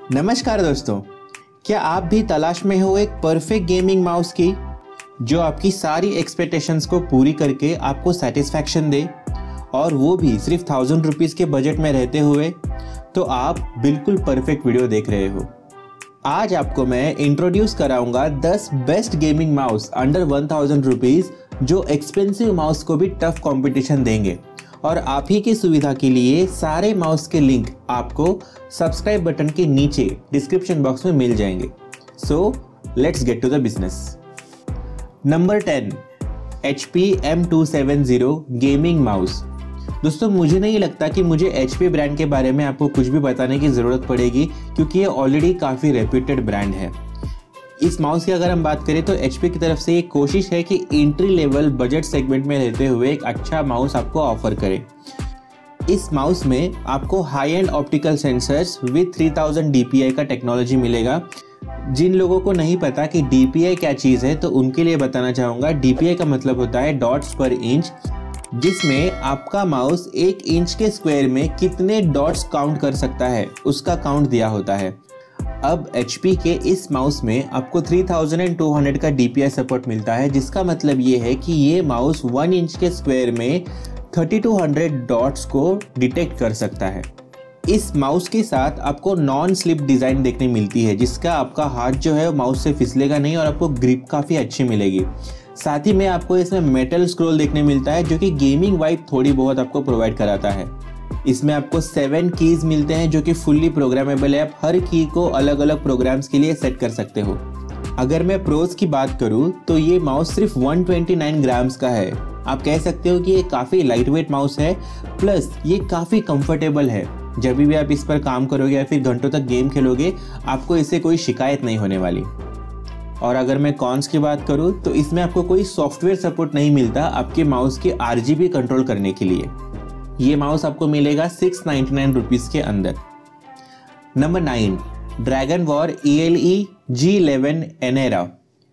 नमस्कार दोस्तों, क्या आप भी तलाश में हो एक परफेक्ट गेमिंग माउस की जो आपकी सारी एक्सपेक्टेशंस को पूरी करके आपको सेटिस्फैक्शन दे और वो भी सिर्फ 1000 रुपीज़ के बजट में रहते हुए? तो आप बिल्कुल परफेक्ट वीडियो देख रहे हो। आज आपको मैं इंट्रोड्यूस कराऊंगा 10 best gaming mouse under 1000 rupees जो एक्सपेंसिव माउस को भी टफ कंपटीशन देंगे। और आप ही की सुविधा के लिए सारे माउस के लिंक आपको सब्सक्राइब बटन के नीचे डिस्क्रिप्शन बॉक्स में मिल जाएंगे। So let's get to the business. Number 10, HP M270 gaming mouse. दोस्तों, मुझे नहीं लगता कि मुझे HP ब्रांड के बारे में आपको कुछ भी बताने की ज़रूरत पड़ेगी क्योंकि ये ऑलरेडी काफ़ी रेप्यूटेड ब्रांड है। इस माउस की अगर हम बात करें तो HP की तरफ से एक कोशिश है कि एंट्री लेवल बजट सेगमेंट में रहते हुए एक अच्छा माउस आपको ऑफर करे। इस माउस में आपको high end optical sensors with 3000 DPI का टेक्नोलॉजी मिलेगा। जिन लोगों को नहीं पता कि DPI क्या चीज़ है तो उनके लिए बताना चाहूँगा। DPI का मतलब होता है डॉट्स पर इंच, जिसमें आपका माउस 1 इंच के स्क्वायर में कितने डॉट्स काउंट कर सकता है उसका काउंट दिया होता है। अब HP के इस माउस में आपको 3200 का DPI सपोर्ट मिलता है, जिसका मतलब ये है कि ये माउस 1 इंच के स्क्वायर में 3200 डॉट्स को डिटेक्ट कर सकता है। इस माउस के साथ आपको नॉन स्लिप डिज़ाइन देखने मिलती है, जिसका आपका हाथ जो है माउस से फिसलेगा नहीं और आपको ग्रिप काफ़ी अच्छी मिलेगी। साथ ही में आपको इसमें मेटल स्क्रॉल देखने मिलता है जो कि गेमिंग वाइब थोड़ी बहुत आपको प्रोवाइड कराता है। इसमें आपको 7 कीज मिलते हैं जो कि फुल्ली प्रोग्रामेबल है। आप हर की को अलग अलग प्रोग्राम्स के लिए सेट कर सकते हो। अगर मैं प्रोज की बात करूं तो ये माउस सिर्फ 129 ग्राम्स का है। आप कह सकते हो कि ये काफ़ी लाइट वेट माउस है, प्लस ये काफ़ी कंफर्टेबल है। जब भी आप इस पर काम करोगे या फिर घंटों तक गेम खेलोगे, आपको इससे कोई शिकायत नहीं होने वाली। और अगर मैं कॉन्स की बात करूं तो इसमें आपको कोई सॉफ्टवेयर सपोर्ट नहीं मिलता आपके माउस के RGB कंट्रोल करने के लिए। ये माउस आपको मिलेगा 699 रुपीज़ के अंदर। Number 9, Dragon war ELE G11 एनेरा।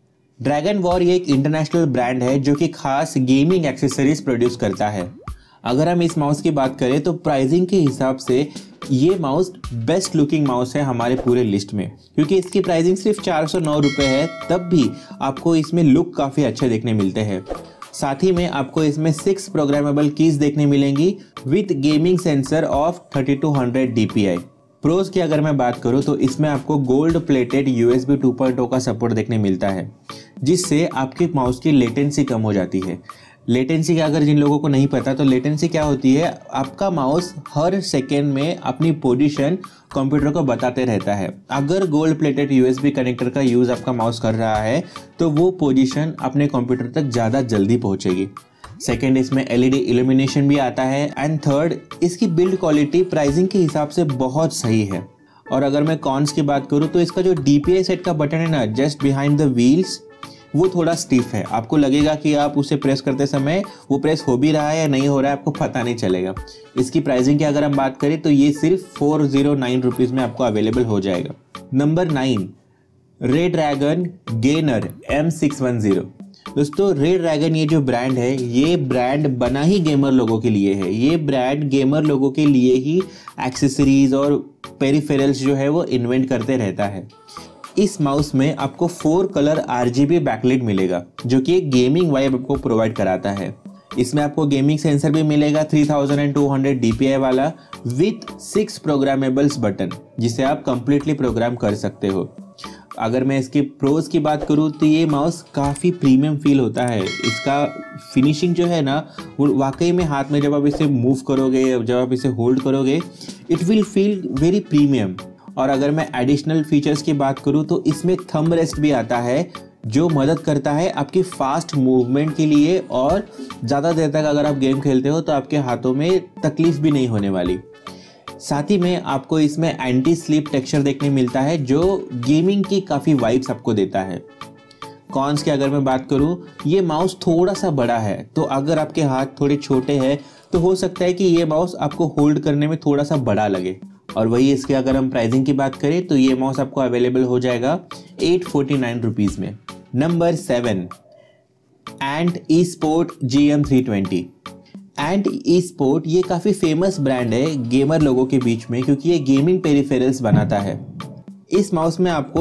ड्रैगन वॉर ये एक इंटरनेशनल ब्रांड है जो कि खास गेमिंग एक्सेसरीज प्रोड्यूस करता है। अगर हम इस माउस की बात करें तो प्राइसिंग के हिसाब से ये माउस बेस्ट लुकिंग माउस है हमारे पूरे लिस्ट में, क्योंकि इसकी प्राइसिंग सिर्फ 409 रुपये है। तब भी आपको इसमें लुक काफ़ी अच्छे देखने मिलते हैं। साथ ही में आपको इसमें 6 प्रोग्रामेबल कीज देखने मिलेंगी with gaming sensor of 3200 DPI। Pros की अगर मैं बात करूं तो इसमें आपको गोल्ड प्लेटेड USB 2.0 का सपोर्ट देखने मिलता है, जिससे आपके माउस की लेटेंसी कम हो जाती है। लेटेंसी का अगर जिन लोगों को नहीं पता तो लेटेंसी क्या होती है, आपका माउस हर सेकेंड में अपनी पोजीशन कंप्यूटर को बताते रहता है। अगर गोल्ड प्लेटेड USB कनेक्टर का यूज़ आपका माउस कर रहा है तो वो पोजीशन अपने कंप्यूटर तक ज़्यादा जल्दी पहुंचेगी। सेकेंड, इसमें LED इल्यूमिनेशन भी आता है। एंड थर्ड, इसकी बिल्ड क्वालिटी प्राइसिंग के हिसाब से बहुत सही है। और अगर मैं कॉन्स की बात करूँ तो इसका जो DPI सेट का बटन है ना, जस्ट बिहाइंड द व्हील्स, वो थोड़ा स्टिफ है। आपको लगेगा कि आप उसे प्रेस करते समय वो प्रेस हो भी रहा है या नहीं हो रहा है, आपको पता नहीं चलेगा। इसकी प्राइसिंग की अगर हम बात करें तो ये सिर्फ 409 रुपीज़ में आपको अवेलेबल हो जाएगा। Number 9, Redragon Gainer M610। दोस्तों, रेड ड्रैगन ये जो ब्रांड है, ये ब्रांड बना ही गेमर लोगों के लिए है। ये ब्रांड गेमर लोगों के लिए ही एक्सेसरीज और पेरिफेरल्स जो है वो इन्वेंट करते रहता है। इस माउस में आपको 4 कलर RGB बैकलाइट मिलेगा जो कि एक गेमिंग वाइब आपको प्रोवाइड कराता है। इसमें आपको गेमिंग सेंसर भी मिलेगा 3200 DPI वाला विथ 6 प्रोग्रामेबल्स बटन, जिसे आप कंप्लीटली प्रोग्राम कर सकते हो। अगर मैं इसके प्रोज की बात करूँ तो ये माउस काफ़ी प्रीमियम फील होता है। इसका फिनिशिंग जो है ना, वो वाकई में हाथ में जब आप इसे मूव करोगे, जब आप इसे होल्ड करोगे, it will feel very premium. और अगर मैं एडिशनल फीचर्स की बात करूं तो इसमें थंब रेस्ट भी आता है जो मदद करता है आपकी फास्ट मूवमेंट के लिए। और ज़्यादा देर तक अगर आप गेम खेलते हो तो आपके हाथों में तकलीफ भी नहीं होने वाली। साथ ही में आपको इसमें एंटी स्लिप टेक्सचर देखने मिलता है जो गेमिंग की काफ़ी वाइब्स आपको देता है। कॉन्स की अगर मैं बात करूं, ये माउस थोड़ा सा बड़ा है, तो अगर आपके हाथ थोड़े छोटे हैं तो हो सकता है कि ये माउस आपको होल्ड करने में थोड़ा सा बड़ा लगे। और वही इसके अगर हम प्राइसिंग की बात करें तो ये माउस आपको अवेलेबल हो जाएगा 849 रुपीज़ में। Number 7, Ant eSport GM320। Ant eSport ये काफ़ी फेमस ब्रांड है गेमर लोगों के बीच में, क्योंकि ये गेमिंग पेरिफेरल्स बनाता है। इस माउस में आपको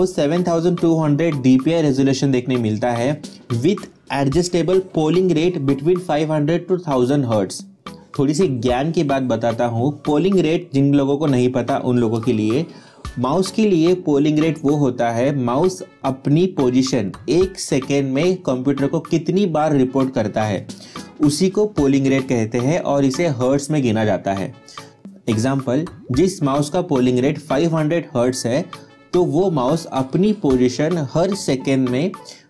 7200 DPI रेजोल्यूशन देखने मिलता है with adjustable polling rate between 500 to 1000 hertz. थोड़ी सी ज्ञान की बात बताता हूँ। पोलिंग रेट जिन लोगों को नहीं पता उन लोगों के लिए, माउस के लिए पोलिंग रेट वो होता है माउस अपनी पोजीशन 1 सेकेंड में कंप्यूटर को कितनी बार रिपोर्ट करता है, उसी को पोलिंग रेट कहते हैं और इसे हर्ट्ज में गिना जाता है। एग्जाम्पल, जिस माउस का पोलिंग रेट 500 हर्ट्ज है तो वो माउस अपनी पोजीशन हर सेकेंड में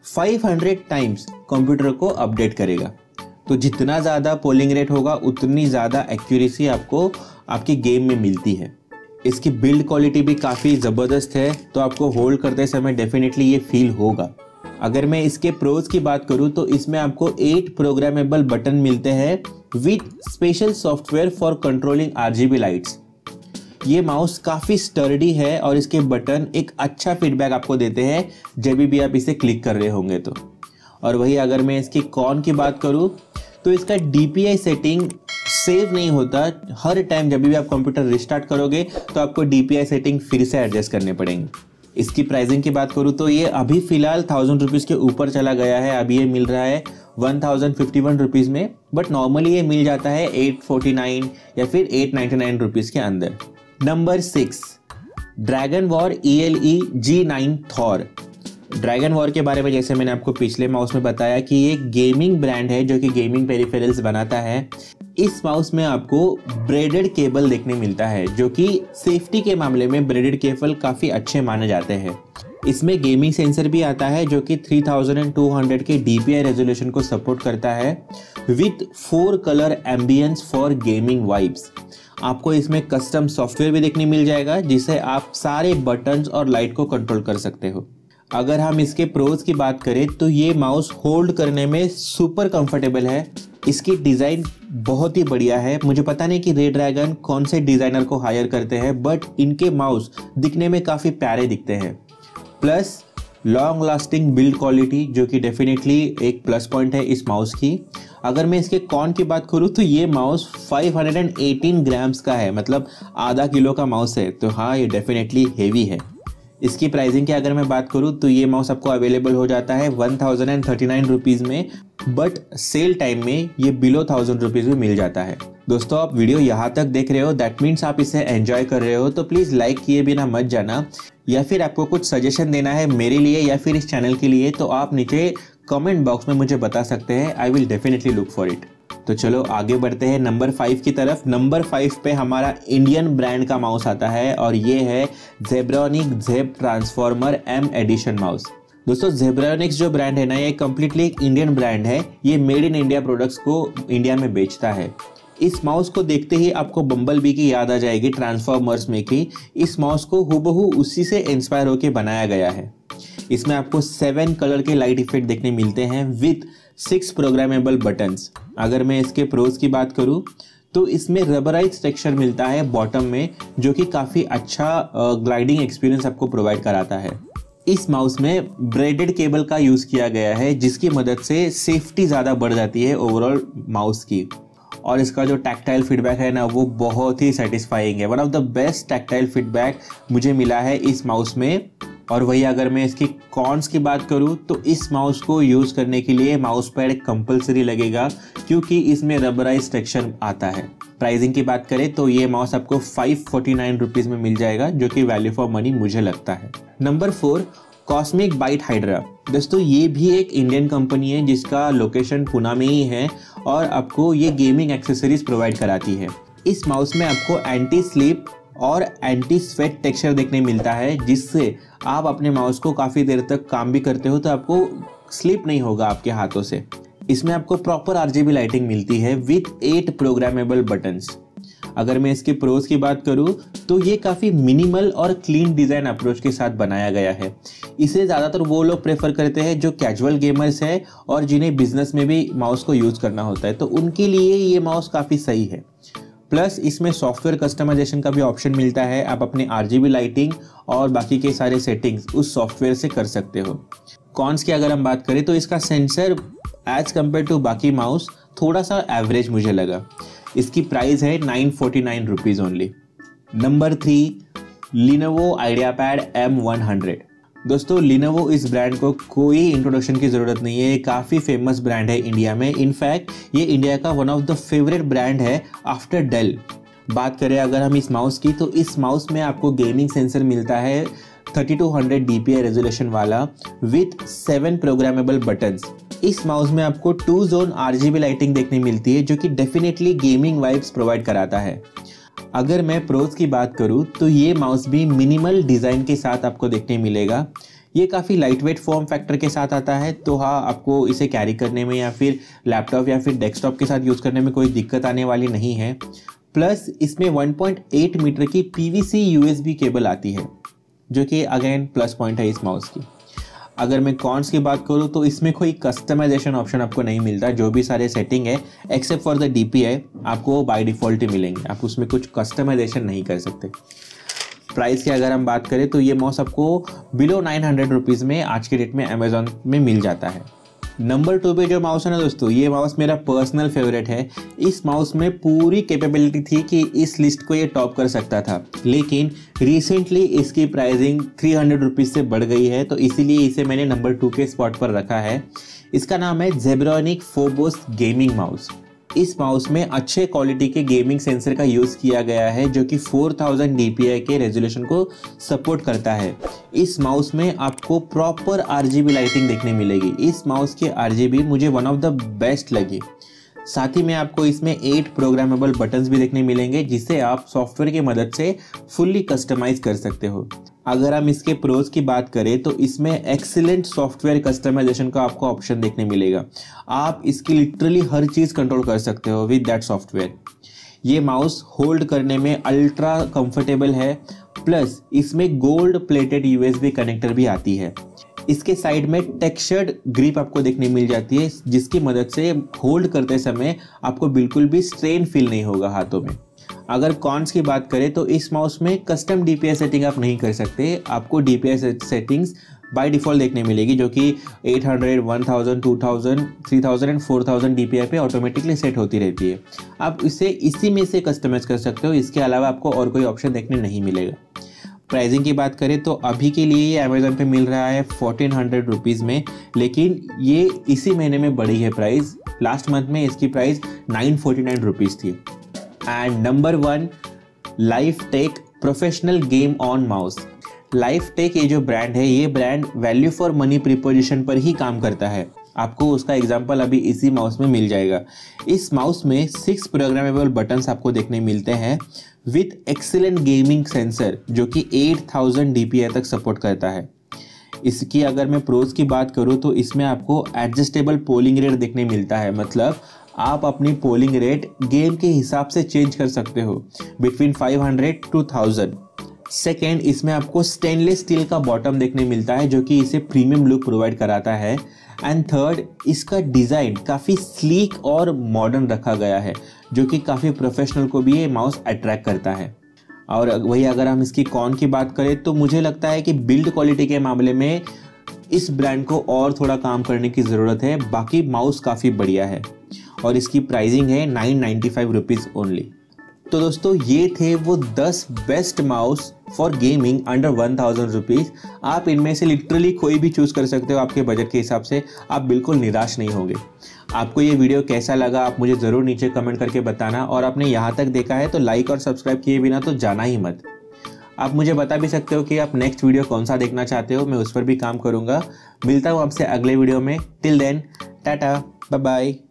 500 टाइम्स कंप्यूटर को अपडेट करेगा। तो जितना ज़्यादा पोलिंग रेट होगा उतनी ज़्यादा एक्यूरेसी आपको आपकी गेम में मिलती है। इसकी बिल्ड क्वालिटी भी काफ़ी ज़बरदस्त है, तो आपको होल्ड करते समय डेफिनेटली ये फील होगा। अगर मैं इसके प्रोज की बात करूं तो इसमें आपको 8 प्रोग्रामेबल बटन मिलते हैं with special software for controlling RGB lights. ये माउस काफ़ी स्टर्डी है और इसके बटन एक अच्छा फीडबैक आपको देते हैं जब भी आप इसे क्लिक कर रहे होंगे तो। और वही अगर मैं इसकी कॉन की बात करूं तो इसका DPI सेटिंग सेव नहीं होता। हर टाइम जब भी आप कंप्यूटर रिस्टार्ट करोगे तो आपको DPI सेटिंग फिर से एडजस्ट करने पड़ेंगे। इसकी प्राइसिंग की बात करूँ तो ये अभी फ़िलहाल 1000 रुपीज़ के ऊपर चला गया है। अभी ये मिल रहा है 1051 रुपीज़ में, बट नॉर्मली ये मिल जाता है 849 या फिर 899 रुपीज़ के अंदर। Number 6, dragon war ELE G9 Thor. Dragonwar के बारे में जैसे मैंने आपको पिछले माउस में बताया कि ये गेमिंग ब्रांड है जो कि गेमिंग पेरिफेरल्स बनाता है। इस माउस में आपको ब्रेडेड केबल देखने मिलता है, जो कि सेफ्टी के मामले में ब्रेडेड केबल काफ़ी अच्छे माने जाते हैं। इसमें गेमिंग सेंसर भी आता है जो कि 3200 के DPI रेजोल्यूशन को सपोर्ट करता है with 4 colour ambience for gaming vibes. आपको इसमें कस्टम सॉफ्टवेयर भी देखने मिल जाएगा जिससे आप सारे बटन्स और लाइट को कंट्रोल कर सकते हो। अगर हम इसके प्रोज की बात करें तो ये माउस होल्ड करने में सुपर कंफर्टेबल है। इसकी डिज़ाइन बहुत ही बढ़िया है। मुझे पता नहीं कि रेड ड्रैगन कौन से डिज़ाइनर को हायर करते हैं, बट इनके माउस दिखने में काफ़ी प्यारे दिखते हैं। Plus long lasting build quality, जो कि डेफिनेटली एक प्लस पॉइंट है इस माउस की। अगर मैं इसके कॉन की बात करूँ तो ये माउस 518 ग्राम्स का है, मतलब आधा किलो का माउस है। तो हाँ, ये डेफिनेटली हेवी है। इसकी प्राइसिंग की अगर मैं बात करूँ तो ये माउस आपको अवेलेबल हो जाता है 1039 रुपीज़ में, बट सेल टाइम में ये बिलो 1000 रुपीज़ में मिल जाता है। दोस्तों, आप वीडियो यहाँ तक देख रहे हो, दैट मीन्स आप इसे एंजॉय कर रहे हो, तो प्लीज़ लाइक किए बिना मत जाना। या फिर आपको कुछ सजेशन देना है मेरे लिए या फिर इस चैनल के लिए तो आप नीचे कमेंट बॉक्स में मुझे बता सकते हैं। I will definitely look for it. तो चलो आगे बढ़ते हैं नंबर 5 की तरफ। नंबर 5 पे हमारा इंडियन ब्रांड का माउस आता है और ये है जेब्रानिक जेब ट्रांसफॉर्मर M एडिशन माउस। दोस्तों, जेब्रानिक्स जो ब्रांड है ना, ये कम्प्लीटली एक इंडियन ब्रांड है। ये मेड इन इंडिया प्रोडक्ट्स को इंडिया में बेचता है। इस माउस को देखते ही आपको बम्बल बी की याद आ जाएगी ट्रांसफॉर्मर्स में की। इस माउस को हूबहू उसी से इंस्पायर होकर बनाया गया है। इसमें आपको 7 कलर के लाइट इफेक्ट देखने मिलते हैं विथ 6 प्रोग्रामेबल बटन्स। अगर मैं इसके प्रोज की बात करूं तो इसमें रबराइज टेक्सचर मिलता है बॉटम में, जो कि काफ़ी अच्छा ग्लाइडिंग एक्सपीरियंस आपको प्रोवाइड कराता है। इस माउस में ब्रेडेड केबल का यूज़ किया गया है, जिसकी मदद से सेफ्टी ज़्यादा बढ़ जाती है ओवरऑल माउस की। और इसका जो टैक्टाइल फीडबैक है ना, वो बहुत ही सेटिस्फाइंग है। One of the best tactile feedback मुझे मिला है इस माउस में। और वही अगर मैं इसकी कॉन्स की बात करूं तो इस माउस को यूज़ करने के लिए माउस पैड कंपलसरी लगेगा, क्योंकि इसमें रबराइज टेक्सचर आता है। प्राइसिंग की बात करें तो ये माउस आपको 549 रुपीज़ में मिल जाएगा, जो कि वैल्यू फॉर मनी मुझे लगता है। Number 4, Cosmic Byte Hydra. दोस्तों, ये भी एक इंडियन कंपनी है जिसका लोकेशन पुणे में ही है और आपको ये गेमिंग एक्सेसरीज प्रोवाइड कराती है। इस माउस में आपको एंटी स्लिप और एंटी स्वेट टेक्सचर देखने मिलता है, जिससे आप अपने माउस को काफ़ी देर तक काम भी करते हो तो आपको स्लिप नहीं होगा आपके हाथों से। इसमें आपको प्रॉपर RGB लाइटिंग मिलती है विथ 8 प्रोग्रामेबल बटन्स। अगर मैं इसके प्रोज की बात करूं तो ये काफ़ी मिनिमल और क्लीन डिज़ाइन अप्रोच के साथ बनाया गया है। इसे ज़्यादातर वो लोग प्रेफर करते हैं जो कैजुअल गेमर्स हैं और जिन्हें बिजनेस में भी माउस को यूज़ करना होता है, तो उनके लिए ये माउस काफ़ी सही है। प्लस इसमें सॉफ्टवेयर कस्टमाइजेशन का भी ऑप्शन मिलता है। आप अपने RGB लाइटिंग और बाकी के सारे सेटिंग्स उस सॉफ्टवेयर से कर सकते हो। कॉन्स की अगर हम बात करें तो इसका सेंसर एज कम्पेयर टू बाकी माउस थोड़ा सा एवरेज मुझे लगा। इसकी प्राइस है 949 rupees only. Number 3, Lenovo IdeaPad M100। दोस्तों Lenovo इस ब्रांड को कोई इंट्रोडक्शन की ज़रूरत नहीं है, ये काफ़ी फेमस ब्रांड है इंडिया में। इनफैक्ट ये इंडिया का one of the favourite brand है आफ्टर डेल। बात करें अगर हम इस माउस की, तो इस माउस में आपको गेमिंग सेंसर मिलता है 3200 DPI रेजोल्यूशन वाला विथ 7 प्रोग्रामेबल बटन्स। इस माउस में आपको 2 जोन RGB लाइटिंग देखने मिलती है जो कि डेफिनेटली गेमिंग वाइब्स प्रोवाइड कराता है। अगर मैं प्रोज की बात करूं तो ये माउस भी मिनिमल डिज़ाइन के साथ आपको देखने मिलेगा। ये काफ़ी लाइट वेट फॉर्म फैक्टर के साथ आता है, तो हाँ आपको इसे कैरी करने में या फिर लैपटॉप या फिर डेस्कटॉप के साथ यूज़ करने में कोई दिक्कत आने वाली नहीं है। प्लस इसमें 1.8 मीटर की PVC USB केबल आती है जो कि अगेन प्लस पॉइंट है इस माउस की। अगर मैं कॉन्स की बात करूँ तो इसमें कोई कस्टमाइजेशन ऑप्शन आपको नहीं मिलता। जो भी सारे सेटिंग है एक्सेप्ट फॉर द DPI आपको बाय डिफ़ॉल्ट ही मिलेंगे, आप उसमें कुछ कस्टमाइजेशन नहीं कर सकते। प्राइस की अगर हम बात करें तो ये माउस आपको बिलो 900 रुपीज़ में आज के डेट में अमेजोन में मिल जाता है। नंबर 2 पे जो माउस है ना दोस्तों, ये माउस मेरा पर्सनल फेवरेट है। इस माउस में पूरी कैपेबिलिटी थी कि इस लिस्ट को ये टॉप कर सकता था, लेकिन रिसेंटली इसकी प्राइसिंग 300 रुपीज़ से बढ़ गई है, तो इसीलिए इसे मैंने नंबर 2 के स्पॉट पर रखा है। इसका नाम है Zebronic Phobos गेमिंग माउस। इस माउस में अच्छे क्वालिटी के गेमिंग सेंसर का यूज़ किया गया है जो कि 4000 DPI के रेजोल्यूशन को सपोर्ट करता है। इस माउस में आपको प्रॉपर RGB लाइटिंग देखने मिलेगी। इस माउस की RGB मुझे वन ऑफ द बेस्ट लगी। साथ ही में आपको इसमें 8 प्रोग्रामेबल बटन्स भी देखने मिलेंगे जिसे आप सॉफ्टवेयर की मदद से फुल्ली कस्टमाइज कर सकते हो। अगर हम इसके प्रोज की बात करें तो इसमें एक्सीलेंट सॉफ्टवेयर कस्टमाइजेशन का आपको ऑप्शन देखने मिलेगा। आप इसकी लिटरली हर चीज़ कंट्रोल कर सकते हो विद दैट सॉफ्टवेयर। ये माउस होल्ड करने में अल्ट्रा कंफर्टेबल है, प्लस इसमें गोल्ड प्लेटेड USB कनेक्टर भी आती है। इसके साइड में टेक्सचर्ड ग्रिप आपको देखने मिल जाती है जिसकी मदद से होल्ड करते समय आपको बिल्कुल भी स्ट्रेन फील नहीं होगा हाथों में। अगर कॉन्स की बात करें तो इस माउस में कस्टम DPI सेटिंग आप नहीं कर सकते। आपको DPI सेटिंग्स बाय डिफ़ॉल्ट देखने मिलेगी जो कि 800, 1000, 2000, 3000 एंड 4000 DPI पे ऑटोमेटिकली सेट होती रहती है। आप इसे इसी में से कस्टमाइज कर सकते हो, इसके अलावा आपको और कोई ऑप्शन देखने नहीं मिलेगा। प्राइसिंग की बात करें तो अभी के लिए ये अमेजोन पे मिल रहा है 1400 रुपीज़ में, लेकिन ये इसी महीने में बढ़ी है प्राइस। लास्ट मंथ में इसकी प्राइस 949 रुपीज़ थी। And number 1 Lifetech professional game on mouse. Lifetech ये जो ब्रांड है, ये brand value for money proposition पर ही काम करता है। आपको उसका एग्जांपल अभी इसी माउस में मिल जाएगा। इस माउस में 6 प्रोग्रामेबल बटन्स आपको देखने मिलते हैं विथ एक्सीलेंट गेमिंग सेंसर जो कि 8000 DPI तक सपोर्ट करता है। इसकी अगर मैं प्रोज की बात करूँ तो इसमें आपको एडजस्टेबल पोलिंग रेट देखने मिलता है, मतलब आप अपनी पोलिंग रेट गेम के हिसाब से चेंज कर सकते हो बिटवीन 500 to 1000। सेकेंड, इसमें आपको स्टेनलेस स्टील का बॉटम देखने मिलता है जो कि इसे प्रीमियम लुक प्रोवाइड कराता है। एंड थर्ड, इसका डिज़ाइन काफ़ी स्लीक और मॉडर्न रखा गया है जो कि काफ़ी प्रोफेशनल को भी ये माउस अट्रैक्ट करता है। और वही अगर हम इसकी कॉन की बात करें तो मुझे लगता है कि बिल्ड क्वालिटी के मामले में इस ब्रांड को और थोड़ा काम करने की ज़रूरत है। बाकी माउस काफ़ी बढ़िया है और इसकी प्राइसिंग है 995 रुपीज़ ओनली। तो दोस्तों ये थे वो 10 best mouse for gaming under 1000 rupees. आप इनमें से लिटरली कोई भी चूज़ कर सकते हो आपके बजट के हिसाब से, आप बिल्कुल निराश नहीं होंगे। आपको ये वीडियो कैसा लगा आप मुझे ज़रूर नीचे कमेंट करके बताना, और आपने यहाँ तक देखा है तो लाइक और सब्सक्राइब किए बिना तो जाना ही मत। आप मुझे बता भी सकते हो कि आप नेक्स्ट वीडियो कौन सा देखना चाहते हो, मैं उस पर भी काम करूँगा। मिलता हूँ आपसे अगले वीडियो में। Till then tata, bye bye.